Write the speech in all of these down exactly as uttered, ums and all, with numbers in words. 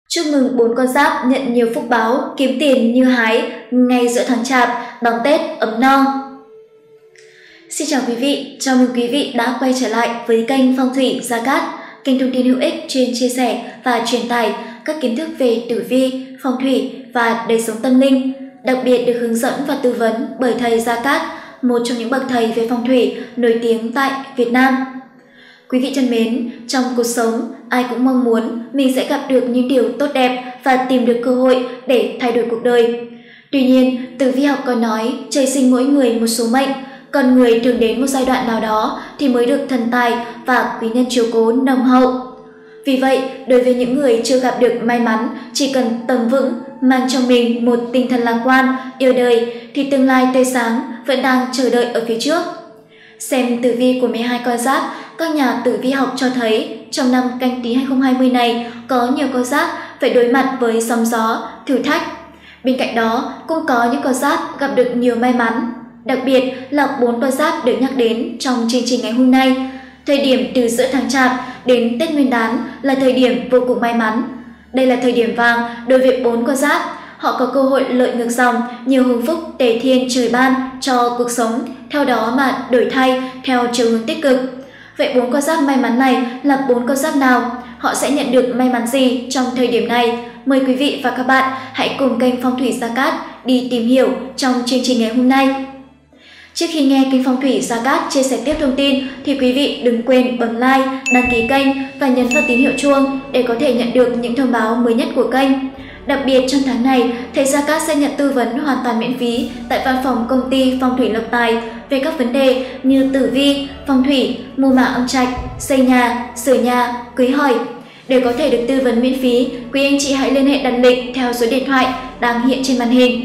Chúc mừng bốn con giáp nhận nhiều phúc báo, kiếm tiền như hái ngay giữa tháng Chạp, đón Tết ấm no. Xin chào quý vị, chào mừng quý vị đã quay trở lại với kênh Phong thủy Gia Cát, kênh thông tin hữu ích chuyên chia sẻ và truyền tải các kiến thức về tử vi, phong thủy và đời sống tâm linh, đặc biệt được hướng dẫn và tư vấn bởi thầy Gia Cát, một trong những bậc thầy về phong thủy nổi tiếng tại Việt Nam. Quý vị thân mến, trong cuộc sống, ai cũng mong muốn mình sẽ gặp được những điều tốt đẹp và tìm được cơ hội để thay đổi cuộc đời. Tuy nhiên, tử vi học có nói trời sinh mỗi người một số mệnh, con người thường đến một giai đoạn nào đó thì mới được thần tài và quý nhân chiếu cố nồng hậu. Vì vậy, đối với những người chưa gặp được may mắn, chỉ cần tầm vững, mang trong mình một tinh thần lạc quan, yêu đời thì tương lai tươi sáng vẫn đang chờ đợi ở phía trước. Xem tử vi của mười hai con giáp, các nhà tử vi học cho thấy trong năm Canh Tý hai không hai không này có nhiều con giáp phải đối mặt với sóng gió, thử thách. Bên cạnh đó cũng có những con giáp gặp được nhiều may mắn. Đặc biệt là bốn con giáp được nhắc đến trong chương trình ngày hôm nay. Thời điểm từ giữa tháng Chạp đến Tết Nguyên đán là thời điểm vô cùng may mắn. Đây là thời điểm vàng đối với bốn con giáp. Họ có cơ hội lợi ngược dòng, nhiều hưng phúc tề thiên trời ban cho cuộc sống, theo đó mà đổi thay theo chiều hướng tích cực. Vậy bốn con giáp may mắn này là bốn con giáp nào? Họ sẽ nhận được may mắn gì trong thời điểm này? Mời quý vị và các bạn hãy cùng kênh Phong thủy Gia Cát đi tìm hiểu trong chương trình ngày hôm nay. Trước khi nghe kênh Phong thủy Gia Cát chia sẻ tiếp thông tin thì quý vị đừng quên bấm like, đăng ký kênh và nhấn vào tín hiệu chuông để có thể nhận được những thông báo mới nhất của kênh. Đặc biệt trong tháng này, thầy Gia Cát sẽ nhận tư vấn hoàn toàn miễn phí tại văn phòng công ty Phong thủy Lộc Tài về các vấn đề như tử vi, phong thủy, mùa mã âm trạch, xây nhà, sửa nhà, cưới hỏi. Để có thể được tư vấn miễn phí, quý anh chị hãy liên hệ đặt lịch theo số điện thoại đang hiện trên màn hình.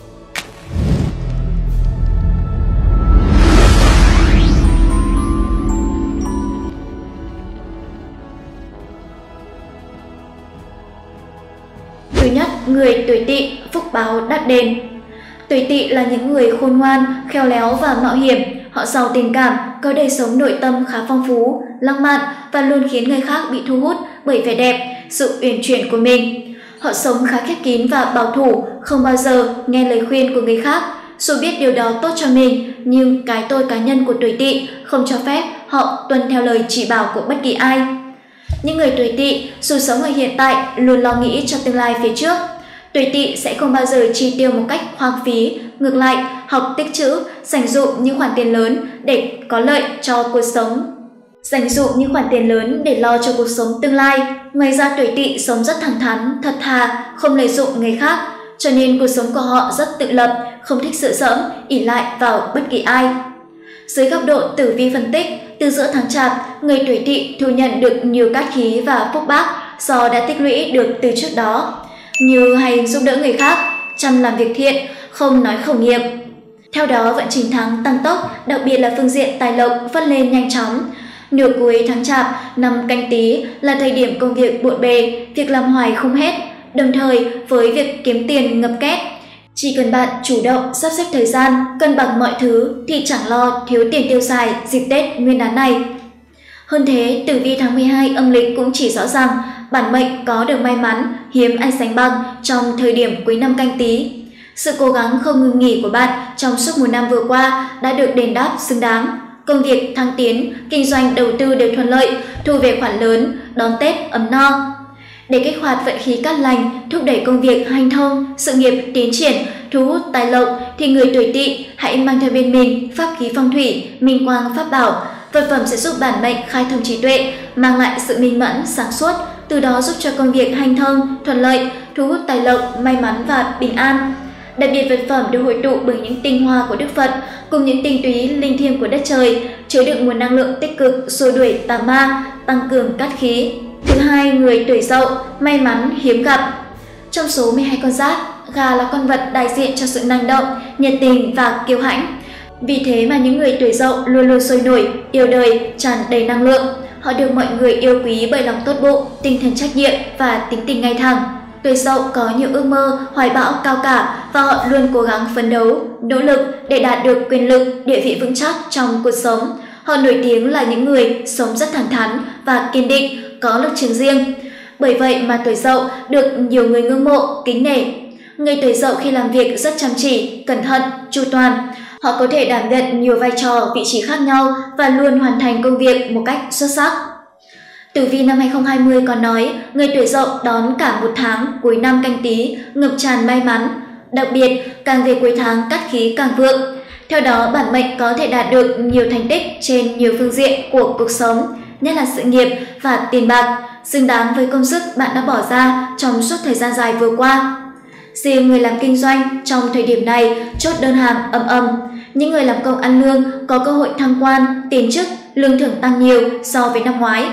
Thứ nhất, người tuổi Tỵ, phúc báo đắt đền. Tuổi Tỵ là những người khôn ngoan, khéo léo và mạo hiểm. Họ giàu tình cảm, có đời sống nội tâm khá phong phú, lãng mạn và luôn khiến người khác bị thu hút bởi vẻ đẹp, sự uyển chuyển của mình. Họ sống khá khép kín và bảo thủ, không bao giờ nghe lời khuyên của người khác. Dù biết điều đó tốt cho mình, nhưng cái tôi cá nhân của tuổi Tỵ không cho phép họ tuân theo lời chỉ bảo của bất kỳ ai. Những người tuổi Tỵ dù sống ở hiện tại luôn lo nghĩ cho tương lai phía trước. Tuổi Tỵ sẽ không bao giờ chi tiêu một cách hoang phí, ngược lại học tích trữ, dành dụm những khoản tiền lớn để có lợi cho cuộc sống. Dành dụm những khoản tiền lớn để lo cho cuộc sống tương lai. Ngoài ra tuổi Tỵ sống rất thẳng thắn, thật thà, không lợi dụng người khác, cho nên cuộc sống của họ rất tự lập, không thích sự dẫm, ỷ lại vào bất kỳ ai. Dưới góc độ tử vi phân tích, từ giữa tháng Chạp, người tuổi Tỵ thu nhận được nhiều cát khí và phúc bác do đã tích lũy được từ trước đó, như hay giúp đỡ người khác, chăm làm việc thiện, không nói khẩu nghiệp. Theo đó, vận trình tháng tăng tốc, đặc biệt là phương diện tài lộc phất lên nhanh chóng. Nửa cuối tháng Chạp, năm Canh Tý là thời điểm công việc bộn bề, việc làm hoài không hết, đồng thời với việc kiếm tiền ngập két. Chỉ cần bạn chủ động sắp xếp thời gian, cân bằng mọi thứ thì chẳng lo thiếu tiền tiêu xài dịp Tết Nguyên đán này. Hơn thế, tử vi tháng mười hai âm lịch cũng chỉ rõ rằng bản mệnh có được may mắn hiếm ai sánh bằng trong thời điểm cuối năm Canh Tý. Sự cố gắng không ngừng nghỉ của bạn trong suốt một năm vừa qua đã được đền đáp xứng đáng. Công việc thăng tiến, kinh doanh đầu tư đều thuận lợi, thu về khoản lớn, đón Tết ấm no. Để kích hoạt vận khí cát lành, thúc đẩy công việc hanh thông, sự nghiệp tiến triển, thu hút tài lộc thì người tuổi Tỵ hãy mang theo bên mình pháp khí phong thủy, minh quang pháp bảo. Vật phẩm sẽ giúp bản mệnh khai thông trí tuệ, mang lại sự minh mẫn, sáng suốt, từ đó giúp cho công việc hanh thông, thuận lợi, thu hút tài lộc, may mắn và bình an. Đặc biệt vật phẩm được hội tụ bởi những tinh hoa của Đức Phật cùng những tinh túy linh thiêng của đất trời, chứa đựng nguồn năng lượng tích cực xua đuổi tà ma, tăng cường cát khí. Thứ hai, người tuổi Dậu, may mắn hiếm gặp. Trong số mười hai con giáp, gà là con vật đại diện cho sự năng động, nhiệt tình và kiêu hãnh. Vì thế mà những người tuổi Dậu luôn luôn sôi nổi, yêu đời, tràn đầy năng lượng. Họ được mọi người yêu quý bởi lòng tốt bụng, tinh thần trách nhiệm và tính tình ngay thẳng. Tuổi Dậu có nhiều ước mơ, hoài bão cao cả và họ luôn cố gắng phấn đấu, nỗ lực để đạt được quyền lực, địa vị vững chắc trong cuộc sống. Họ nổi tiếng là những người sống rất thẳng thắn và kiên định, có lập trường riêng. Bởi vậy mà tuổi Dậu được nhiều người ngưỡng mộ, kính nể. Người tuổi Dậu khi làm việc rất chăm chỉ, cẩn thận, chu toàn. Họ có thể đảm nhận nhiều vai trò, vị trí khác nhau và luôn hoàn thành công việc một cách xuất sắc. Tử vi năm hai không hai không còn nói, người tuổi Dậu đón cả một tháng cuối năm Canh Tý ngập tràn may mắn. Đặc biệt, càng về cuối tháng cát khí càng vượng. Theo đó, bản mệnh có thể đạt được nhiều thành tích trên nhiều phương diện của cuộc sống, nhất là sự nghiệp và tiền bạc, xứng đáng với công sức bạn đã bỏ ra trong suốt thời gian dài vừa qua. Riêng người làm kinh doanh trong thời điểm này chốt đơn hàng ầm ầm. Những người làm công ăn lương có cơ hội thăng quan, tiến chức, lương thưởng tăng nhiều so với năm ngoái.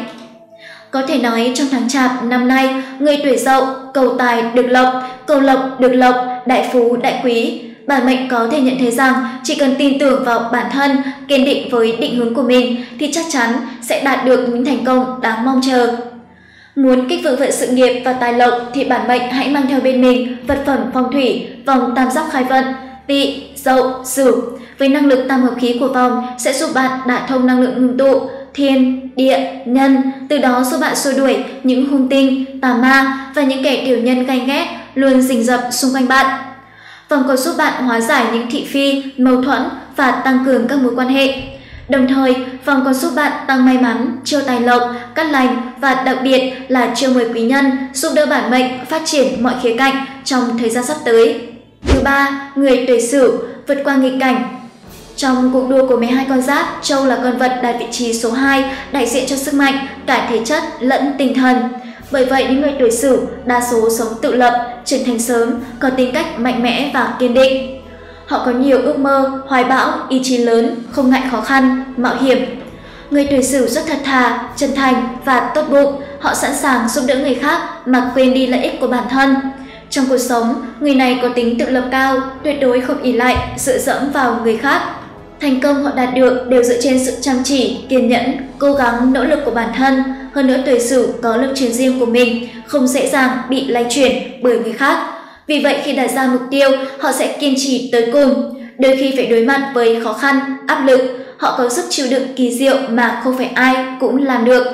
Có thể nói trong tháng Chạp năm nay, người tuổi Dậu cầu tài được lộc, cầu lộc được lộc, đại phú đại quý. Bản mệnh có thể nhận thấy rằng chỉ cần tin tưởng vào bản thân, kiên định với định hướng của mình thì chắc chắn sẽ đạt được những thành công đáng mong chờ. Muốn kích vượng vận sự nghiệp và tài lộc thì bản mệnh hãy mang theo bên mình vật phẩm phong thủy, vòng tam giác khai vận, Tỵ, Dậu, Sửu. Với năng lực tam hợp khí của vòng sẽ giúp bạn đả thông năng lượng ngưng tụ, thiên, địa, nhân, từ đó giúp bạn xua đuổi những hung tinh, tà ma và những kẻ tiểu nhân ganh ghét luôn rình rập xung quanh bạn. Vòng còn giúp bạn hóa giải những thị phi, mâu thuẫn và tăng cường các mối quan hệ. Đồng thời, vòng còn giúp bạn tăng may mắn, chiêu tài lộc, cát lành và đặc biệt là chiêu mời quý nhân, giúp đỡ bản mệnh phát triển mọi khía cạnh trong thời gian sắp tới. Thứ ba, người tuổi Sửu vượt qua nghịch cảnh. Trong cuộc đua của mười hai con giáp, Trâu là con vật đạt vị trí số hai, đại diện cho sức mạnh cả thể chất lẫn tinh thần. Bởi vậy, những người tuổi Sửu đa số sống tự lập, trưởng thành sớm, có tính cách mạnh mẽ và kiên định. Họ có nhiều ước mơ, hoài bão, ý chí lớn, không ngại khó khăn, mạo hiểm. Người tuổi Sửu rất thật thà, chân thành và tốt bụng. Họ sẵn sàng giúp đỡ người khác mà quên đi lợi ích của bản thân. Trong cuộc sống, người này có tính tự lập cao, tuyệt đối không ỷ lại, dựa dẫm vào người khác. Thành công họ đạt được đều dựa trên sự chăm chỉ, kiên nhẫn, cố gắng, nỗ lực của bản thân. Hơn nữa, tuổi Sửu có lực truyền riêng của mình, không dễ dàng bị lay chuyển bởi người khác. Vì vậy, khi đặt ra mục tiêu, họ sẽ kiên trì tới cùng. Đôi khi phải đối mặt với khó khăn, áp lực, họ có sức chịu đựng kỳ diệu mà không phải ai cũng làm được.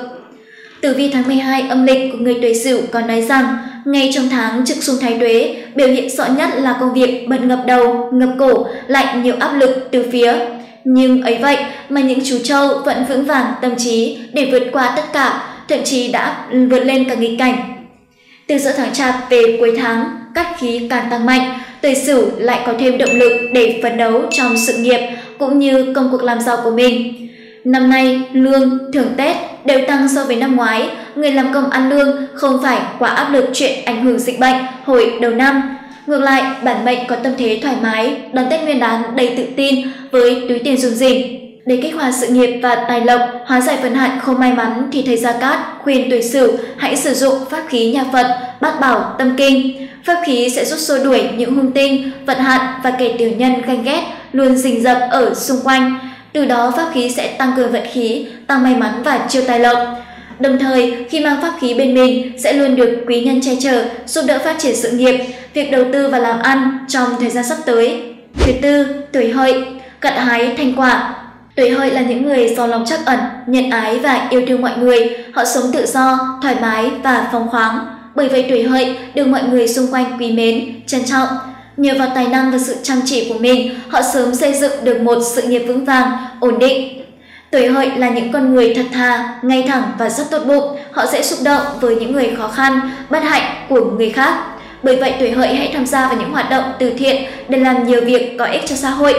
Tử vi tháng mười hai âm lịch của người tuổi Sửu còn nói rằng, ngay trong tháng Trực Xung Thái Tuế, biểu hiện rõ nhất là công việc bận ngập đầu, ngập cổ, lại nhiều áp lực từ phía. Nhưng ấy vậy mà những chú trâu vẫn vững vàng tâm trí để vượt qua tất cả, thậm chí đã vượt lên cả nghịch cảnh. Từ giữa tháng Chạp về cuối tháng, cát khí càng tăng mạnh, tuổi Sửu lại có thêm động lực để phấn đấu trong sự nghiệp cũng như công cuộc làm giàu của mình. Năm nay, lương, thưởng Tết đều tăng so với năm ngoái. Người làm công ăn lương không phải quá áp lực chuyện ảnh hưởng dịch bệnh hồi đầu năm. Ngược lại, bản mệnh có tâm thế thoải mái, đón Tết Nguyên đán đầy tự tin với túi tiền rủng rỉnh. Để kích hoạt sự nghiệp và tài lộc, hóa giải vận hạn không may mắn thì thầy Gia Cát khuyên tuổi Sửu hãy sử dụng pháp khí nhà Phật Bát Bảo Tâm Kinh. Pháp khí sẽ giúp xua đuổi những hung tinh, vận hạn và kẻ tiểu nhân ganh ghét luôn rình rập ở xung quanh. Từ đó pháp khí sẽ tăng cường vận khí, tăng may mắn và chiêu tài lộc. Đồng thời, khi mang pháp khí bên mình sẽ luôn được quý nhân che chở, giúp đỡ phát triển sự nghiệp, việc đầu tư và làm ăn trong thời gian sắp tới. Thứ tư, tuổi Hợi gặt hái thành quả. Tuổi Hợi là những người giàu lòng trắc ẩn, nhân ái và yêu thương mọi người. Họ sống tự do, thoải mái và phóng khoáng. Bởi vậy tuổi Hợi được mọi người xung quanh quý mến, trân trọng. Nhờ vào tài năng và sự chăm chỉ của mình, họ sớm xây dựng được một sự nghiệp vững vàng, ổn định. Tuổi Hợi là những con người thật thà, ngay thẳng và rất tốt bụng. Họ sẽ xúc động với những người khó khăn, bất hạnh của người khác. Bởi vậy tuổi Hợi hãy tham gia vào những hoạt động từ thiện để làm nhiều việc có ích cho xã hội.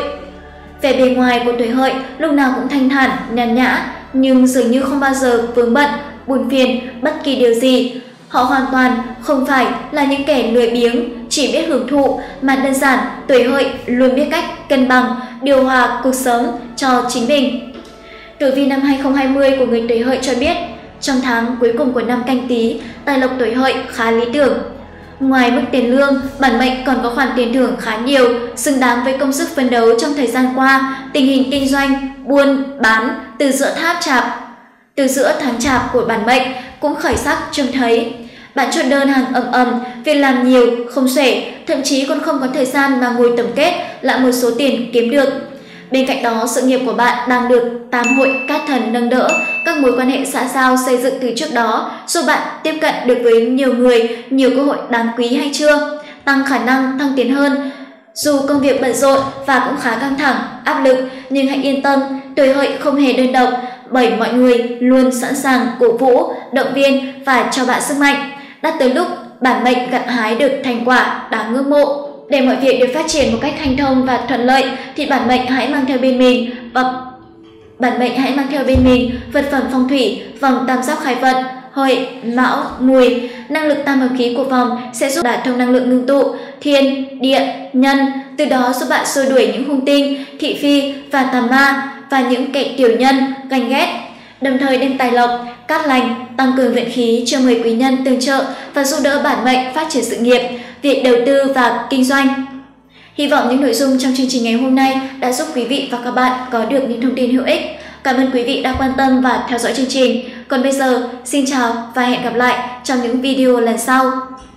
Vẻ bề ngoài của tuổi Hợi lúc nào cũng thanh thản, nhàn nhã, nhưng dường như không bao giờ vướng bận, buồn phiền bất kỳ điều gì. Họ hoàn toàn không phải là những kẻ lười biếng, chỉ biết hưởng thụ, mà đơn giản tuổi Hợi luôn biết cách cân bằng, điều hòa cuộc sống cho chính mình. Tử vi năm hai không hai không của người tuổi Hợi cho biết, trong tháng cuối cùng của năm Canh Tý, tài lộc tuổi Hợi khá lý tưởng. Ngoài mức tiền lương, bản mệnh còn có khoản tiền thưởng khá nhiều, xứng đáng với công sức phấn đấu trong thời gian qua. Tình hình kinh doanh, buôn, bán từ giữa tháp Chạp, từ giữa tháng Chạp của bản mệnh cũng khởi sắc trông thấy. Bạn chốt đơn hàng ầm ầm, việc làm nhiều, không xuể, thậm chí còn không có thời gian mà ngồi tổng kết lại một số tiền kiếm được. Bên cạnh đó, sự nghiệp của bạn đang được tam hội cát thần nâng đỡ, các mối quan hệ xã giao xây dựng từ trước đó giúp bạn tiếp cận được với nhiều người, nhiều cơ hội đáng quý hay chưa, tăng khả năng thăng tiến hơn. Dù công việc bận rộn và cũng khá căng thẳng, áp lực, nhưng hãy yên tâm, tuổi Hợi không hề đơn độc, bởi mọi người luôn sẵn sàng cổ vũ, động viên và cho bạn sức mạnh. Đã tới lúc bản mệnh gặt hái được thành quả đáng ngưỡng mộ. Để mọi việc được phát triển một cách hành thông và thuận lợi thì bản mệnh hãy mang theo bên mình và bản mệnh hãy mang theo bên mình vật phẩm phong thủy vòng tam giác khai vận Hợi, Mão, Mùi. Năng lực tam hợp khí của vòng sẽ giúp đả thông năng lượng ngưng tụ thiên, địa, nhân, từ đó giúp bạn xua đuổi những hung tinh, thị phi và tà ma và những kẻ tiểu nhân, ganh ghét. Đồng thời đem tài lộc, cát lành, tăng cường vận khí cho mười quý nhân tương trợ và giúp đỡ bản mệnh phát triển sự nghiệp, việc đầu tư và kinh doanh. Hy vọng những nội dung trong chương trình ngày hôm nay đã giúp quý vị và các bạn có được những thông tin hữu ích. Cảm ơn quý vị đã quan tâm và theo dõi chương trình. Còn bây giờ, xin chào và hẹn gặp lại trong những video lần sau.